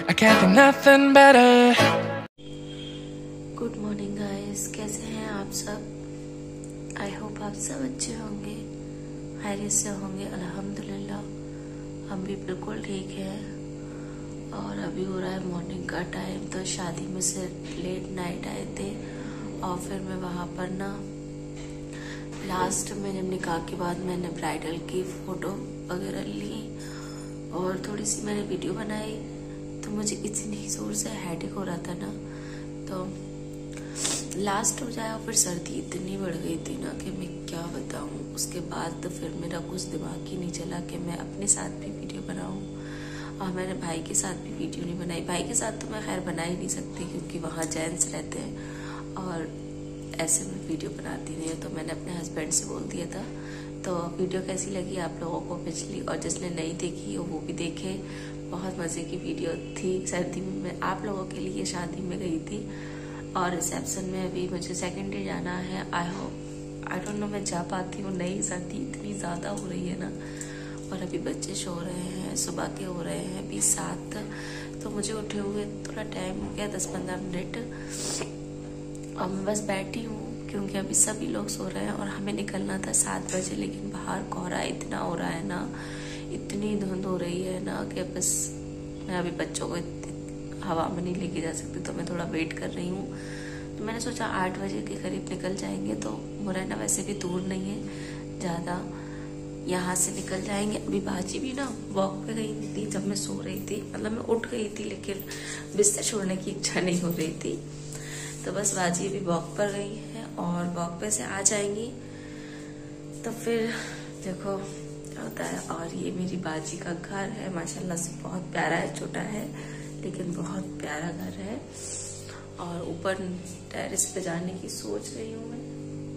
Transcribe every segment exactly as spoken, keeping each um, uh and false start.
I can't think nothing better. Good morning guys, कैसे हैं आप सब। आई होप आप सब अच्छे होंगे, खैरियत से होंगे। अल्हम्दुलिल्लाह हम भी बिल्कुल ठीक हैं। और अभी हो रहा है मॉर्निंग का टाइम। तो शादी में से लेट नाइट आए थे और फिर मैं वहाँ पर ना लास्ट में जब निकाह के बाद मैंने ब्राइडल की फोटो वगैरह ली और थोड़ी सी मैंने वीडियो बनाई। तो मुझे इतनी जोर से हेडेक हो रहा था ना, तो लास्ट हो जाए और फिर सर्दी इतनी बढ़ गई थी ना कि मैं क्या बताऊं। उसके बाद तो फिर मेरा कुछ दिमाग ही नहीं चला कि मैं अपने साथ भी वीडियो बनाऊं। और मैंने भाई के साथ भी वीडियो नहीं बनाई। भाई के साथ तो मैं खैर बना ही नहीं सकती क्योंकि वहाँ जेंट्स रहते हैं और ऐसे में वीडियो बनाती नहीं है। तो मैंने अपने हस्बैंड से बोल दिया था। तो वीडियो कैसी लगी आप लोगों को पिछली, और जिसने नहीं देखी वो भी देखे। बहुत मज़े की वीडियो थी। सर्दी में मैं आप लोगों के लिए शादी में गई थी और रिसेप्शन में अभी मुझे सेकेंड डे जाना है। I hope I don't know मैं जा पाती हूँ नहीं। सर्दी इतनी ज़्यादा हो रही है ना, और अभी बच्चे सो रहे हैं, सुबह के हो रहे हैं अभी सात। तो मुझे उठे हुए थोड़ा टाइम हो गया, दस पंद्रह मिनट। और मैं बस बैठी हूँ क्योंकि अभी सभी लोग सो रहे हैं और हमें निकलना था सात बजे। लेकिन बाहर कोहरा इतना हो रहा है ना, इतनी धुंध हो रही है ना कि बस मैं अभी बच्चों को हवा में नहीं लेके जा सकती। तो मैं थोड़ा वेट कर रही हूँ। तो मैंने सोचा आठ बजे के करीब निकल जाएंगे। तो मुरैना वैसे भी दूर नहीं है ज़्यादा, यहाँ से निकल जाएंगे। अभी बाजी भी ना वॉक पे गई थी जब मैं सो रही थी, मतलब मैं उठ गई थी लेकिन बिस्तर छोड़ने की इच्छा नहीं हो रही थी। तो बस बाजी भी वॉक पर गई है और वॉक पे से आ जाएंगी तो फिर देखो क्या होता है। और ये मेरी बाजी का घर है, माशाल्लाह से बहुत प्यारा है। छोटा है लेकिन बहुत प्यारा घर है। और ऊपर टेरेस पे जाने की सोच रही हूँ मैं,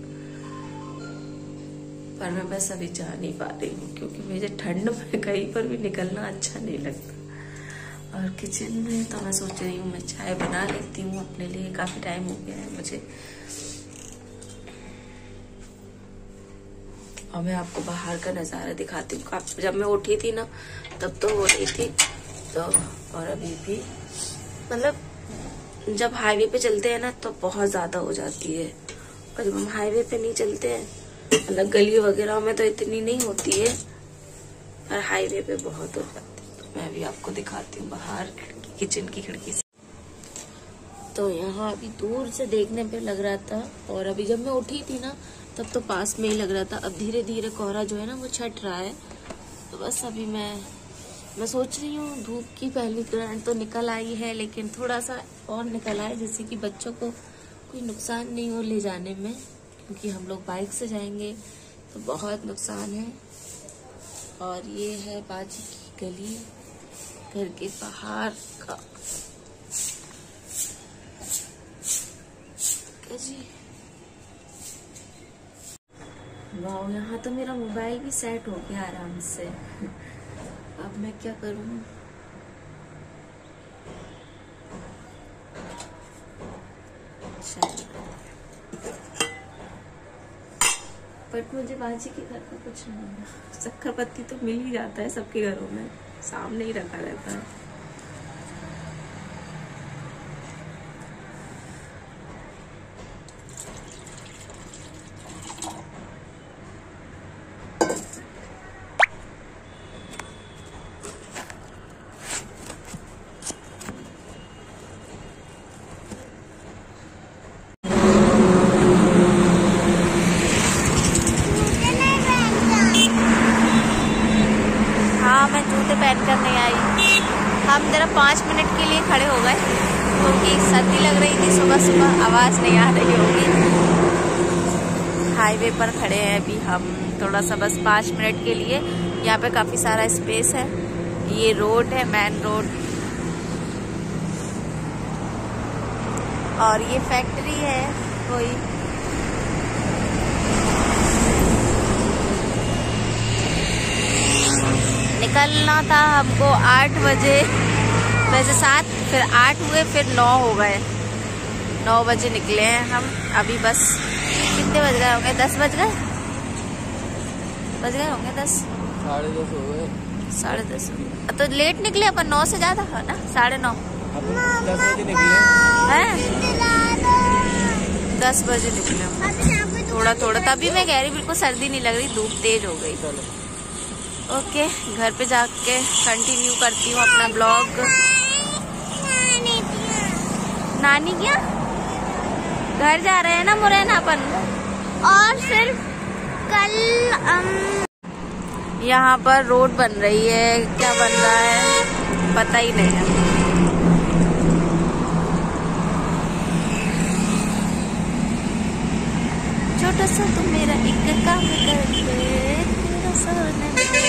पर मैं बस अभी जा नहीं पा रही हूँ क्योंकि मुझे ठंड में कहीं पर भी निकलना अच्छा नहीं लगता। और किचन में तो मैं सोच रही हूँ मैं चाय बना लेती हूँ अपने लिए, काफी टाइम हो गया है मुझे। और मैं आपको बाहर का नज़ारा दिखाती हूँ। जब मैं उठी थी ना तब तो हो रही थी तो, और अभी भी मतलब जब हाईवे पे चलते हैं ना तो बहुत ज्यादा हो जाती है। और जब हम हाईवे पे नहीं चलते हैं, मतलब गली वगैरह में तो इतनी नहीं होती है, पर हाईवे पे बहुत हो जाती है। तो मैं अभी आपको दिखाती हूँ बाहर खिड़की, किचन की खिड़की से। तो यहाँ अभी दूर से देखने पे लग रहा था, और अभी जब मैं उठी थी ना तब तो पास में ही लग रहा था। अब धीरे धीरे कोहरा जो है ना वो छट रहा है। तो बस अभी मैं मैं सोच रही हूँ धूप की पहली किरण तो निकल आई है, लेकिन थोड़ा सा और निकल आए जिससे कि बच्चों को कोई नुकसान नहीं हो ले जाने में, क्योंकि हम लोग बाइक से जाएंगे तो बहुत नुकसान है। और ये है बाजी की गली, घर के बाहर का जी। वाह, यहाँ तो मेरा मोबाइल भी सेट हो गया आराम से। अब मैं क्या करूँ। बट मुझे बाजी के घर का कुछ नहीं है। शक्कर पत्ती तो मिल ही जाता है सबके घरों में, सामने ही रखा रहता है। मैं जूते पहन कर नहीं आई। हम जरा पाँच मिनट के लिए खड़े हो गए क्योंकि सर्दी लग रही थी सुबह सुबह, आवाज़ नहीं आ रही होगी। हाईवे पर खड़े हैं अभी हम थोड़ा सा, बस पाँच मिनट के लिए। यहाँ पे काफ़ी सारा स्पेस है। ये रोड है, मेन रोड, और ये फैक्ट्री है कोई। निकलना था हमको आठ बजे, वैसे सात, फिर आठ हुए, फिर नौ हो गए। नौ बजे निकले हैं हम। अभी बस कितने बज गए होंगे? दस बज गए बज गए होंगे दस, साढ़े दस हो गए। साढ़े दस तो लेट निकले अपन, नौ से ज्यादा है ना, साढ़े नौ दस बजे निकले हैं, दस बजे निकले थोड़ा थोड़ा। तभी मैं कह रही बिल्कुल सर्दी नहीं लग रही, धूप तेज हो गई। ओके, घर पे जाके कंटिन्यू करती हूँ अपना ब्लॉग। नानी क्या घर जा रहे हैं ना मुरैना अपन, और फिर कल यहाँ पर रोड बन रही है, क्या बन रहा है पता ही नहीं है। छोटा सा तुम मेरा एक काम कर दे, तेरा सोने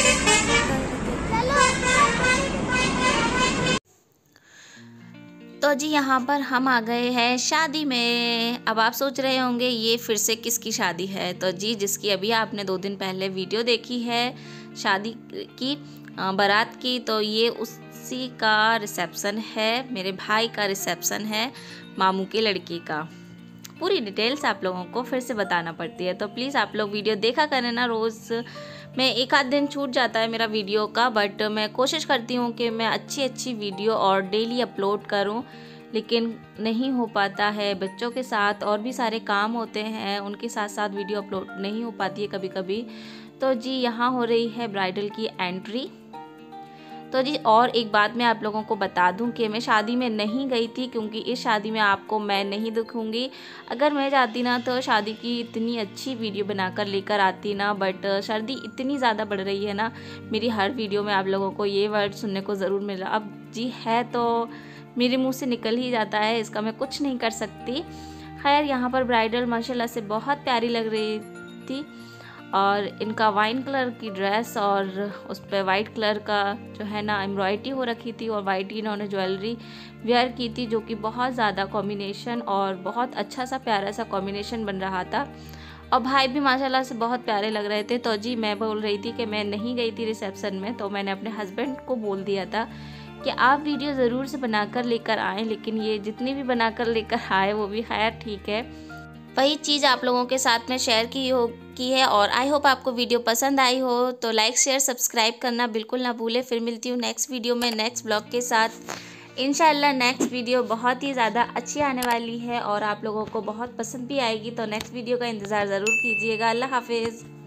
तो जी यहाँ पर हम आ गए हैं शादी में। अब आप सोच रहे होंगे ये फिर से किसकी शादी है, तो जी जिसकी अभी आपने दो दिन पहले वीडियो देखी है शादी की, बारात की, तो ये उसी का रिसेप्शन है, मेरे भाई का रिसेप्शन है, मामू की लड़की का। पूरी डिटेल्स आप लोगों को फिर से बताना पड़ती है, तो प्लीज़ आप लोग वीडियो देखा करें ना। रोज़ मैं एक आध दिन छूट जाता है मेरा वीडियो का, बट मैं कोशिश करती हूँ कि मैं अच्छी अच्छी वीडियो और डेली अपलोड करूँ, लेकिन नहीं हो पाता है। बच्चों के साथ और भी सारे काम होते हैं, उनके साथ साथ वीडियो अपलोड नहीं हो पाती है कभी कभी। तो जी यहाँ हो रही है ब्राइडल की एंट्री। तो जी और एक बात मैं आप लोगों को बता दूं कि मैं शादी में नहीं गई थी, क्योंकि इस शादी में आपको मैं नहीं दिखूंगी। अगर मैं जाती ना तो शादी की इतनी अच्छी वीडियो बनाकर लेकर आती ना, बट सर्दी इतनी ज़्यादा बढ़ रही है ना, मेरी हर वीडियो में आप लोगों को ये वर्ड सुनने को ज़रूर मिला। अब जी है तो मेरे मुँह से निकल ही जाता है, इसका मैं कुछ नहीं कर सकती। खैर यहाँ पर ब्राइडल माशाल्लाह से बहुत प्यारी लग रही थी, और इनका वाइन कलर की ड्रेस और उस पर वाइट कलर का जो है ना एम्ब्रॉयडरी हो रखी थी, और वाइट ही इन्होंने ज्वेलरी वेयर की थी, जो कि बहुत ज़्यादा कॉम्बिनेशन और बहुत अच्छा सा प्यारा सा कॉम्बिनेशन बन रहा था। और भाई भी माशाल्लाह से बहुत प्यारे लग रहे थे। तो जी मैं बोल रही थी कि मैं नहीं गई थी रिसेप्शन में, तो मैंने अपने हस्बैंड को बोल दिया था कि आप वीडियो ज़रूर से बनाकर लेकर आएँ, लेकिन ये जितनी भी बनाकर लेकर आए वो भी खैर ठीक है, वही चीज़ आप लोगों के साथ में शेयर की हो की है। और आई होप आपको वीडियो पसंद आई हो, तो लाइक शेयर सब्सक्राइब करना बिल्कुल ना भूले। फिर मिलती हूँ नेक्स्ट वीडियो में नेक्स्ट ब्लॉग के साथ। इंशाल्लाह नेक्स्ट वीडियो बहुत ही ज़्यादा अच्छी आने वाली है और आप लोगों को बहुत पसंद भी आएगी, तो नेक्स्ट वीडियो का इंतज़ार ज़रूर कीजिएगा। अल्लाह हाफिज़।